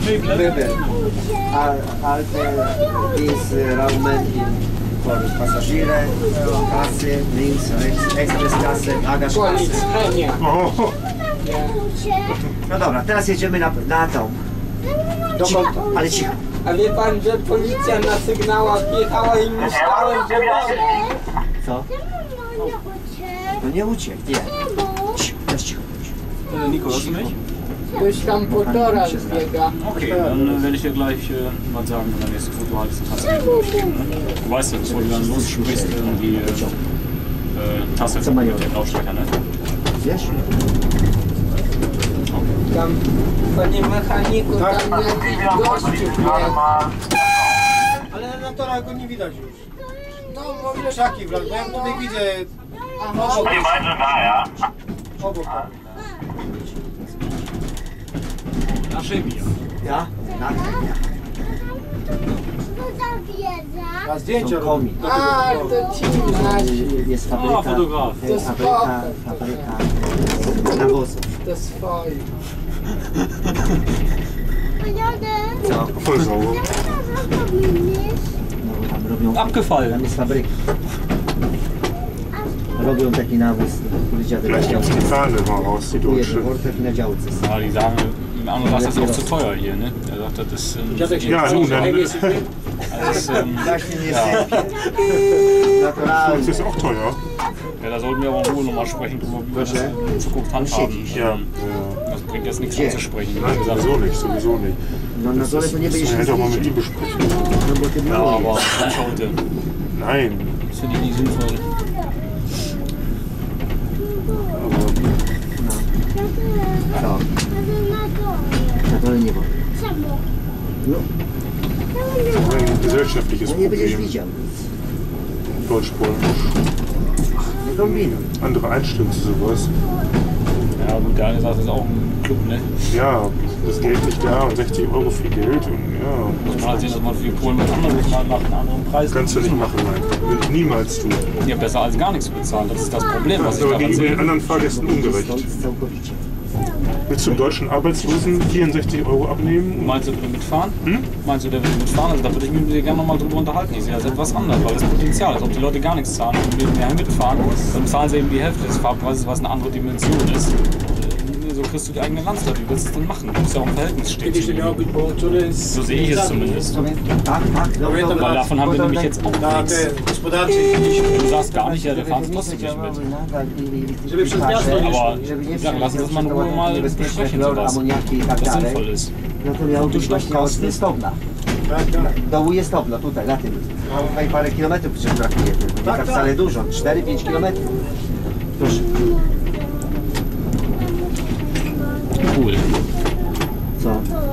Möbel. Alte Dienstraum für Passagiere, Klasse, links, rechts, Expressklasse, Bagażklasse. No dobra, teraz jedziemy na tą. Cicho, ale cicho. A wie pan, że policja na sygnałach jechała i myślałem, że może... Co? No nie uciekł, nie. Cicho, teraz cicho. Nico, hörst du mich? Ktoś tam po torach biega. Okay, dann werde ich dir gleich was sagen, wenn der nächste Foto halt ist, dann kannst du mir durchgeben. Ne? Du weißt ja, bevor du dann lossprichst, die Tasse mit den Lautsprecher, ne? Wiesz? Tam, panie mechaniku, tam jakiś gościu biega. Ale na torach go nie widać już. No może... Krzaki wlazł, bo ja tutaj widzę obok. Na szybie. Ja? Na ja. A zdjęcia komi. A, to ci nasi. Jest fabryka. A, fotograf. To Fabryka nawozów. To swoje. Co? Vollsauber. No, tam robią... Abgefallen. Tam jest fabryka. Robią taki nawóz, który dziadek na Vielleicht działce. nimmt die Fahne mal raus, die deutsche. Jeden wortek na działce. Ja, die sagen, im anderen Wasser ist auch zu teuer hier, ne? Er sagt, das ist... Ja, nun, dann das ist, Właśnie nie ja. sypie. Naturalnie. das ist auch teuer. Ja, da sollten wir aber in Ruhe nochmal sprechen, wo wir das in Zukunft handhaben. Ja. Das bringt jetzt nichts Gdzie? anzusprechen. Wie Nein, gesagt, sowieso nicht, sowieso nicht. No na dole to nie Das będziesz hätte auch mal mit widzieć. ihm besprechen. No bo ty ja, mało aber jest. Anschaute, Nein, das finde ich nicht sinnvoll. aber Co? Na dole nie wolno. No, ein gesellschaftliches no nie będziesz Problem. widział. Deutsch-Polnisch. Nie kombinuj. Andere einstimmen zu sowas. Ja gut, der eine sagt, das ist auch ein Club, ne? Ja, das Geld nicht da und 60 Euro viel Geld und ja. Muss man halt sehen, dass man für die Polen was anderes mal macht, einen anderen Preis. Kannst du nicht machen, nein. Will ich niemals tun. Ja, besser als gar nichts bezahlen. Das ist das Problem, was Das ist ich aber daran gegenüber den sehe. anderen Fahrgästen ungerecht. Stąd całkowicie. Willst du dem deutschen Arbeitslosen 64 Euro abnehmen? Meinst du, der will mitfahren? Meinst du, der will mitfahren? Also da würde ich mich mit dir gerne nochmal drüber unterhalten. Ich sehe das etwas anders, weil das Potenzial ist. Ob die Leute gar nichts zahlen und mehr mitfahren, dann zahlen sie eben die Hälfte des Fahrpreises, was eine andere Dimension ist. So kriegst du die eigene Landsleute. Wie willst du das denn machen? Du musst ja auch im Verhältnis stehen. So sehe ich es zumindest. Tak, tak. No, Weil davon haben wir nämlich jetzt auch Na nichts. ten gospodarczy iść. Du sagst gar nicht, ja, der Fahrt kostet nicht mit. Żeby przez miasto nie Aber szło, żeby nie wie gesagt, lassen Sie das mal in Ruhe mal niebezpieczne besprechen, chlory, sowas. amoniaki i tak Was dalej. sinnvoll ist. No to miało być właśnie od Stobna. Tak, tak. Dołu jest Stobno, tutaj, na tym. No i parę kilometrów przecież brakuje. To nie tak wcale dużo, 4-5 kilometrów. Proszę. Cool. Co?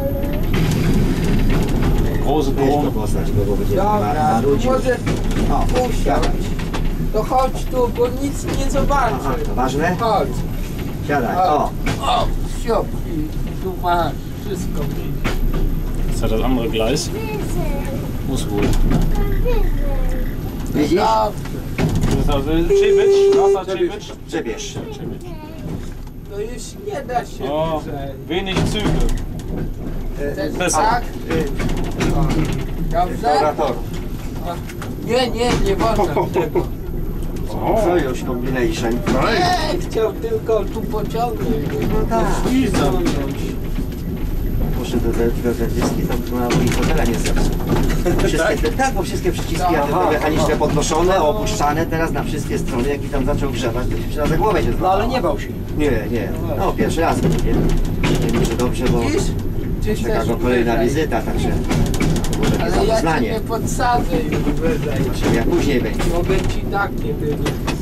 Große Weź go Dom. postać, bo będzie Dobra, marudził. może O, usiądź. siadaj. To chodź tu, bo nic nie Aha, zobaczy. to ważne? Chodź. Siadaj, o. O, siop. I tu masz wszystko. Das hat das andere Gleis. Muss wohl. Widzisz? Dobrze. Das ist Czebic, Wasser Przebierz. To już nie da się O, wyżej. wenig Züge. Besser. Tak? Dobrze? Restaurator. Nie wolno tego. Co już combination? Nie, chciał tylko tu pociągnąć. No tak. Ślizgnąć. Poszedł do dentystki, to na moich fotela nie zepsuł. Wszystkie, tak, bo wszystkie przyciski mechaniczne podnoszone, opuszczane teraz na wszystkie strony, jak i tam zaczął grzewać, to się za głowę się No ale nie bał się. Nie. No pierwszy raz nie. Nie może dobrze, bo Widzisz? Czy czeka chcesz go kolejna wyżej? wizyta, także to może takie Ale ja cię zapoznanie. nie podsadzę już wyżej. Znaczy, jak później będzie. Mogę ci tak nie było.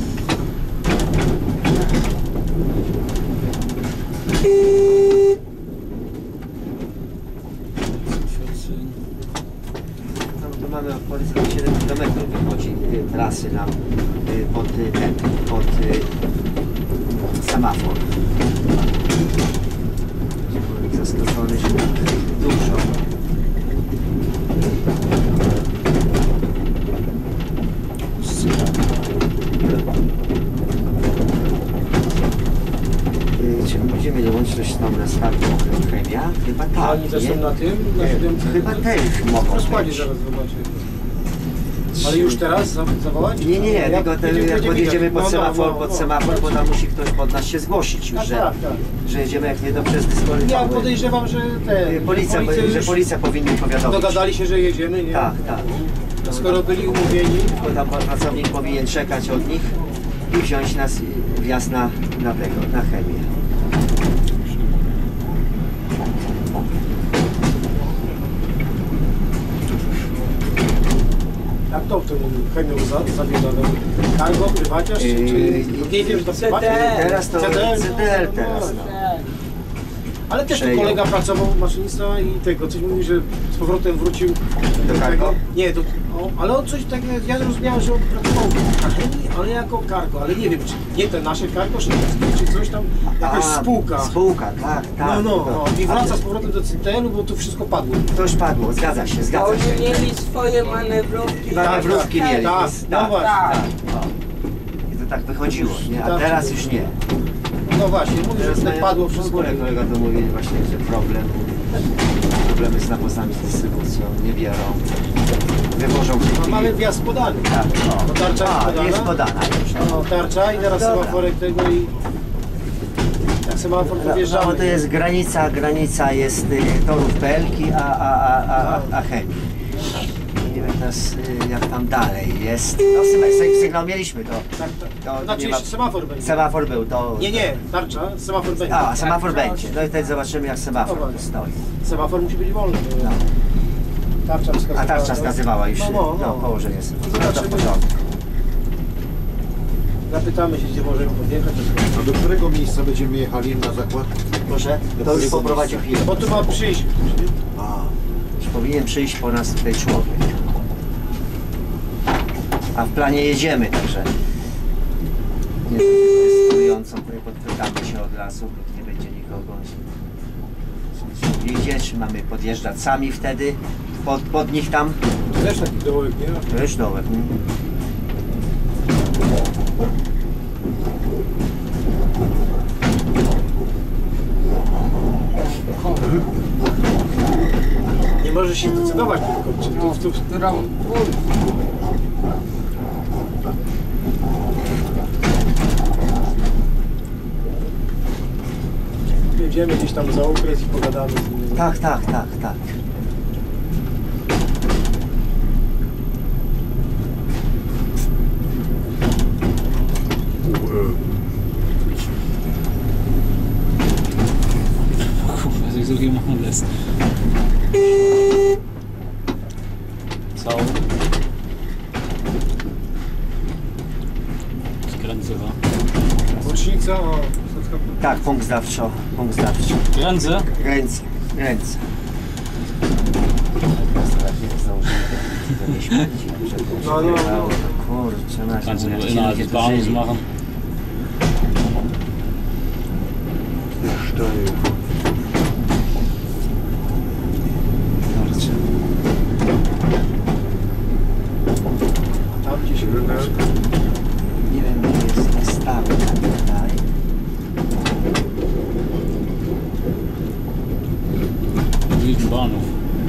No, tu mamy powiedzmy 7 km wychodzi trasy nam pod semafor. Zaskoczony się dużo. Czy będziemy mieli łączność tam na startu chemia? Chyba tak. Zresztą na tym, na siódemce. Chyba też mogą W rozkładzie być. zaraz zobaczę. Ale już teraz zawołać? Nie, tylko jak podjedziemy pod semafor, bo tam musi ktoś pod nas się zgłosić już, Tak, że, tak. że jedziemy jak nie do przedyspory. Ja podejrzewam, że Policja powinna powiadomić. dogadali się, że jedziemy, nie? Tak, tak. No skoro byli umówieni, Bo tam pracownik powinien czekać od nich i wziąć nas wjazd na chemię. jak to w tym chemią zawiadowym? Cargo, prywaciarz, czy nie wiem, że to prywaciarz? Teraz to CDL teraz, no. Ale też tu Przejął. kolega pracował, maszynista i tego, coś mówi, że z powrotem wrócił Do cargo? Nie, ale on coś takiego, ja zrozumiałem, że on pracował na chemii, ale jako cargo, ale nie wiem, czy nie te nasze cargo szwedzkie, czy coś tam, jakaś spółka. Spółka, tak. No, i wraca z powrotem do CTL-u, bo tu wszystko padło. To już padło, zgadza się. Oni mieli swoje manewrówki. Manewrówki mieli. Tak, no właśnie. no. I to tak wychodziło, nie? A Tak. teraz już nie. No właśnie, mówi, że tutaj padło W wszystko. ogóle kolega to mówi właśnie, że problemy z nawozami, z dystrybucją, nie biorą. Wywożą w tej No, chwili. mamy wjazd podany. Tak, No, tarcza jest podana. jest podana już. No, tarcza i teraz Dobra. semaforek tego i jak semafor podjeżdżamy. No to jest granica jest torów Pelki, a chemii. Nie wiem teraz jak tam dalej jest. No sygnał mieliśmy to. Tak, tak. To Znaczy nie ma- jeszcze semafor będzie. Semafor był, to... Nie, tarcza, semafor będzie. A, semafor będzie. No i wtedy zobaczymy jak semafor Dobra. stoi. Semafor musi być wolny. No. Tarcza wskazywała. A tarcza wskazywała już No. położenie semaforu. No to w Zobaczymy. porządku. Zapytamy się, gdzie możemy podjechać. A do którego miejsca będziemy jechali na zakład? Proszę, to już poprowadził chwilę. Bo tu ma przyjść. Już powinien przyjść po nas tutaj człowiek. A w planie jedziemy, także nie jest stojącą, tutaj podpytamy się od rasu, bo nie będzie nikogo. Idzie, czy mamy podjeżdżać sami wtedy pod nich tam? Też taki dołek, nie? To już dołek. Nie możesz się decydować tylko, czy tu Którą pójść. jedziemy gdzieś tam za okres i pogadamy z nimi. Tak. Kurwa, sich so viel machen lässt. Sau. Das Grenze war. Bocznica, Tak, punkt zdawczo. Grenze? Ręce. No. Kurczę, na Kannst du nur razie innerhalb des Bahnhofs machen. tam gdzieś Nie wiem, gdzie jest nastawy tutaj. Riesen Bahnhof.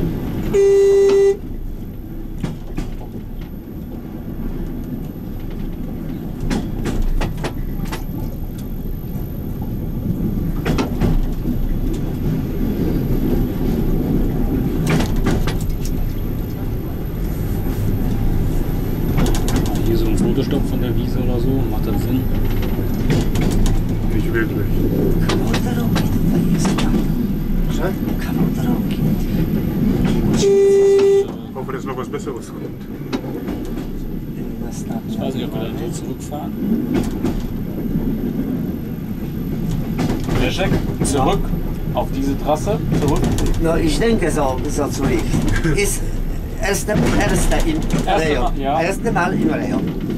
Hier so ein Fotostopp von der Wiese oder so, macht das Sinn? Nicht wirklich. Kawał drogi tutaj jest, tak. Że? Kawał drogi. Hoffe, dass noch was Besseres kommt. Ich weiß nicht, ob wir dann so zurückfahren. Leszek, zurück auf diese Trasse, zurück. No ich denke so zurück. Ist erste im Rejon. Ja. Erste Mal im Rejon.